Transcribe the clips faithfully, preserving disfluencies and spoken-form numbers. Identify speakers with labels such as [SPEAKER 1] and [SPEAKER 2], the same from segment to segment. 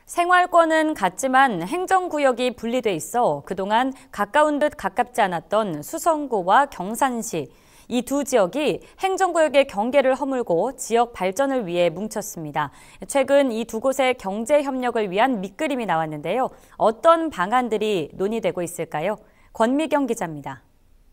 [SPEAKER 1] 생활권은 같지만 행정구역이 분리돼 있어 그동안 가까운 듯 가깝지 않았던 수성구와 경산시. 이 두 지역이 행정구역의 경계를 허물고 지역 발전을 위해 뭉쳤습니다. 최근 이 두 곳의 경제 협력을 위한 밑그림이 나왔는데요. 어떤 방안들이 논의되고 있을까요? 권미경 기자입니다.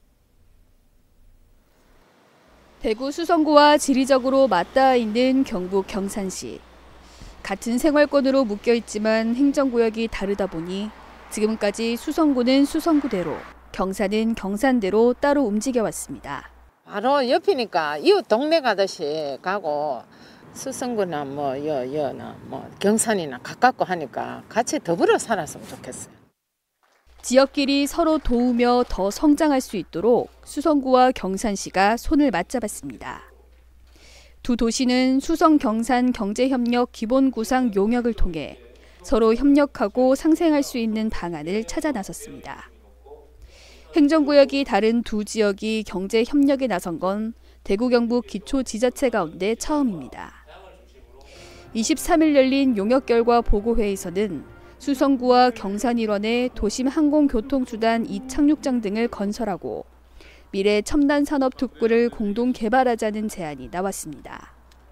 [SPEAKER 2] 대구 수성구와 지리적으로 맞닿아 있는 경북 경산시. 같은 생활권으로 묶여 있지만 행정구역이 다르다 보니 지금까지 수성구는 수성구대로, 경산은 경산대로 따로 움직여왔습니다.
[SPEAKER 3] 바로 옆이니까 이웃 동네 가듯이 가고 수성구나 뭐 여, 여나 뭐 경산이나 가깝고 하니까 같이 더불어 살았으면 좋겠어요.
[SPEAKER 2] 지역끼리 서로 도우며 더 성장할 수 있도록 수성구와 경산시가 손을 맞잡았습니다. 두 도시는 수성 경산 경제협력 기본구상 용역을 통해 서로 협력하고 상생할 수 있는 방안을 찾아 나섰습니다. 행정구역이 다른 두 지역이 경제협력에 나선 건 대구 경북 기초지자체 가운데 처음입니다. 이십삼 일 열린 용역 결과 보고회에서는 수성구와 경산 일원에 도심 항공교통수단 이착륙장 등을 건설하고 미래 첨단 산업 특구를 공동 개발하자는 제안이 나왔습니다.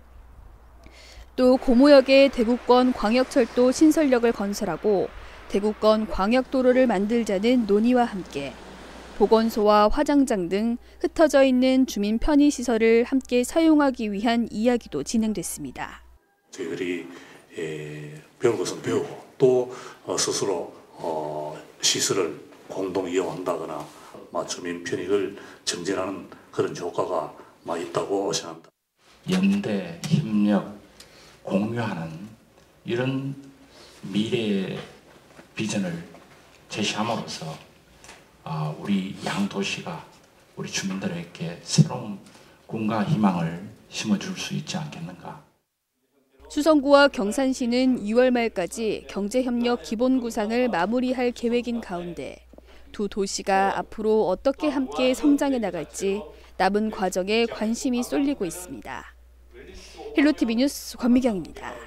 [SPEAKER 2] 또 고모역에 대구권 광역철도 신설역을 건설하고 대구권 광역도로를 만들자는 논의와 함께 보건소와 화장장 등 흩어져 있는 주민 편의시설을 함께 사용하기 위한 이야기도 진행됐습니다.
[SPEAKER 4] 저희들이 배울 것은 배우고 또 스스로 시설을 공동 이용한다거나 주민 편익을 증진하는 그런 효과가 있다고 생각합니다.
[SPEAKER 5] 연대, 협력, 공유하는 이런 미래의 비전을 제시함으로써 우리 양도시가 우리 주민들에게 새로운 꿈과 희망을 심어줄 수 있지 않겠는가.
[SPEAKER 2] 수성구와 경산시는 유월 말까지 경제협력 기본구상을 마무리할 계획인 가운데 두 도시가 앞으로 어떻게 함께 성장해 나갈지 남은 과정에 관심이 쏠리고 있습니다. 헬로티비 뉴스 권미경입니다.